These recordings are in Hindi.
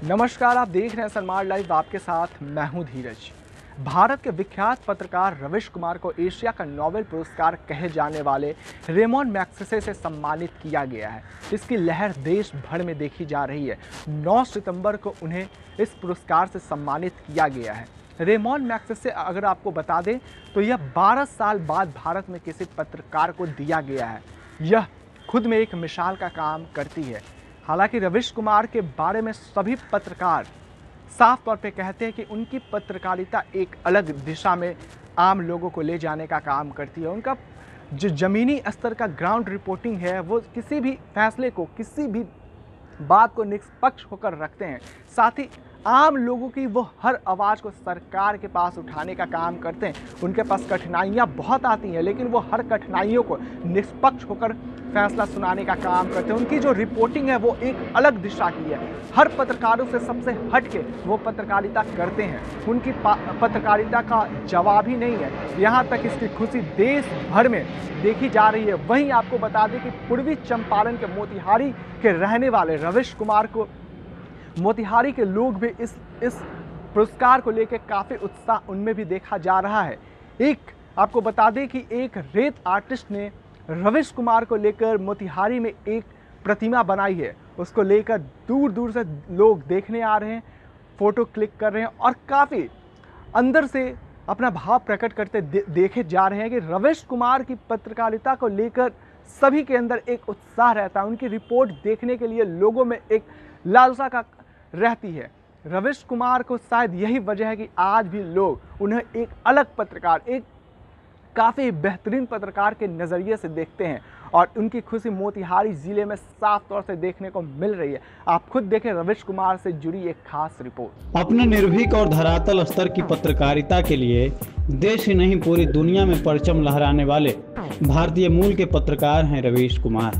नमस्कार, आप देख रहे हैं सनमार्ग लाइव। आपके साथ मैं हूं धीरज। भारत के विख्यात पत्रकार रवीश कुमार को एशिया का नोबेल पुरस्कार कहे जाने वाले रेमोन मैग्सेसे से सम्मानित किया गया है। इसकी लहर देश भर में देखी जा रही है। 9 सितंबर को उन्हें इस पुरस्कार से सम्मानित किया गया है। रेमोन मैग्सेसे अगर आपको बता दें तो यह 12 साल बाद भारत में किसी पत्रकार को दिया गया है। यह खुद में एक मिसाल का काम करती है। हालांकि रवीश कुमार के बारे में सभी पत्रकार साफ तौर पे कहते हैं कि उनकी पत्रकारिता एक अलग दिशा में आम लोगों को ले जाने का काम करती है। उनका जो ज़मीनी स्तर का ग्राउंड रिपोर्टिंग है वो किसी भी फैसले को, किसी भी बात को निष्पक्ष होकर रखते हैं। साथ ही आम लोगों की वो हर आवाज़ को सरकार के पास उठाने का काम करते हैं। उनके पास कठिनाइयाँ बहुत आती हैं, लेकिन वो हर कठिनाइयों को निष्पक्ष होकर फैसला सुनाने का काम करते हैं। उनकी जो रिपोर्टिंग है वो एक अलग दिशा की है। हर पत्रकारों से सबसे हट के वो पत्रकारिता करते हैं। उनकी पत्रकारिता का जवाब ही नहीं है। यहाँ तक इसकी खुशी देश भर में देखी जा रही है। वहीं आपको बता दें कि पूर्वी चंपारण के मोतिहारी के रहने वाले रवीश कुमार को मोतिहारी के लोग भी इस पुरस्कार को लेकर काफ़ी उत्साह उनमें भी देखा जा रहा है। आपको बता दें कि एक रेत आर्टिस्ट ने रवीश कुमार को लेकर मोतिहारी में एक प्रतिमा बनाई है। उसको लेकर दूर दूर से लोग देखने आ रहे हैं, फ़ोटो क्लिक कर रहे हैं और काफ़ी अंदर से अपना भाव प्रकट करते देखे जा रहे हैं कि रवीश कुमार की पत्रकारिता को लेकर सभी के अंदर एक उत्साह रहता है। उनकी रिपोर्ट देखने के लिए लोगों में एक लालसा का रहती है। रवीश कुमार को शायद यही वजह है कि आज भी लोग उन्हें एक अलग पत्रकार, एक काफ़ी बेहतरीन पत्रकार के नज़रिए से देखते हैं और उनकी खुशी मोतिहारी ज़िले में साफ तौर से देखने को मिल रही है। आप खुद देखें रवीश कुमार से जुड़ी एक खास रिपोर्ट। अपने निर्भीक और धरातल स्तर की पत्रकारिता के लिए देश ही नहीं पूरी दुनिया में परचम लहराने वाले भारतीय मूल के पत्रकार हैं रवीश कुमार।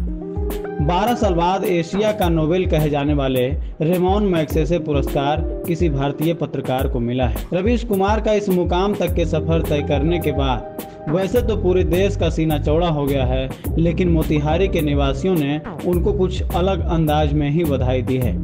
12 साल बाद एशिया का नोबेल कहे जाने वाले रेमोन मैग्सेसे पुरस्कार किसी भारतीय पत्रकार को मिला है। रवीश कुमार का इस मुकाम तक के सफर तय करने के बाद वैसे तो पूरे देश का सीना चौड़ा हो गया है, लेकिन मोतिहारी के निवासियों ने उनको कुछ अलग अंदाज में ही बधाई दी है।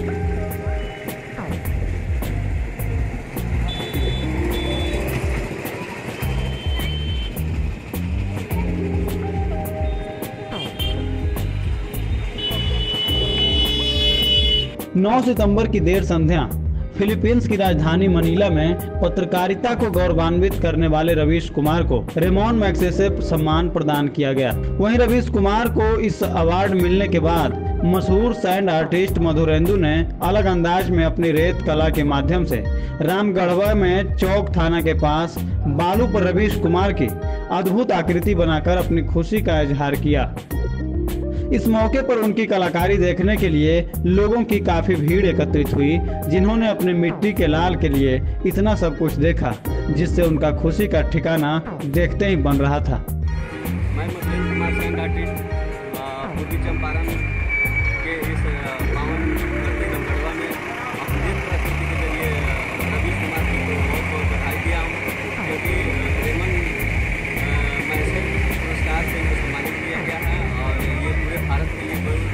9 सितंबर की देर संध्या फिलीपींस की राजधानी मनीला में पत्रकारिता को गौरवान्वित करने वाले रवीश कुमार को रेमोन मैग्सेसे सम्मान प्रदान किया गया। वहीं रवीश कुमार को इस अवार्ड मिलने के बाद मशहूर सैंड आर्टिस्ट मधुरेंदु ने अलग अंदाज में अपनी रेत कला के माध्यम से रामगढ़वा में चौक थाना के पास बालू पर रवीश कुमार की अद्भुत आकृति बनाकर अपनी खुशी का इजहार किया। इस मौके पर उनकी कलाकारी देखने के लिए लोगों की काफी भीड़ एकत्रित हुई, जिन्होंने अपने मिट्टी के लाल के लिए इतना सब कुछ देखा जिससे उनका खुशी का ठिकाना देखते ही बन रहा था। मैं मधुरेंद्र कुमार सैंड आर्टिस्ट पूर्वी चंपारण के इस पावन धरती रामगढ़वा में अपनी प्रस्तुति के जरिए रवीश कुमार जी को बहुत बहुत बधाई दिया हूँ, क्योंकि रेमन मैग्सेसे पुरस्कार से इनको सम्मानित किया गया है और ये पूरे भारत के लिए बहुत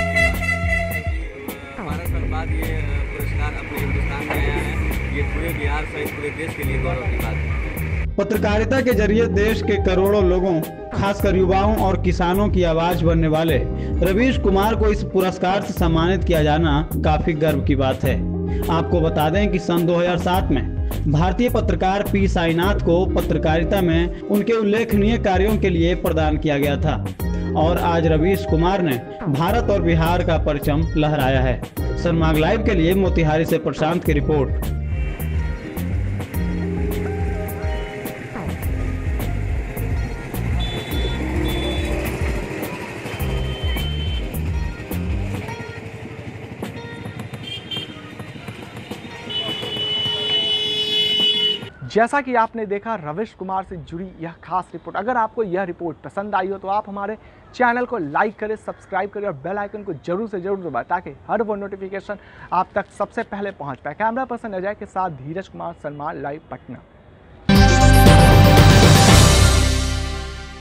12 साल बाद ये पुरस्कार अपने हिंदुस्तान में आया है। ये पूरे बिहार सहित पूरे देश के लिए गौरव की बात है। पत्रकारिता के जरिए देश के करोड़ों लोगों, खासकर युवाओं और किसानों की आवाज बनने वाले रवीश कुमार को इस पुरस्कार से सम्मानित किया जाना काफी गर्व की बात है। आपको बता दें कि सन 2007 में भारतीय पत्रकार पी साईनाथ को पत्रकारिता में उनके उल्लेखनीय कार्यों के लिए प्रदान किया गया था और आज रवीश कुमार ने भारत और बिहार का परचम लहराया है। सनमार्ग लाइव के लिए मोतिहारी से प्रशांत की रिपोर्ट। जैसा कि आपने देखा रवीश कुमार से जुड़ी यह खास रिपोर्ट। अगर आपको यह रिपोर्ट पसंद आई हो तो आप हमारे चैनल को लाइक करें, सब्सक्राइब करें और बेल आइकन को जरूर से जरूर दबाएं ताकि हर वो नोटिफिकेशन आप तक सबसे पहले पहुंच पाए। कैमरा पर्सन अजय के साथ धीरज कुमार, सनमार्ग लाइव, पटना।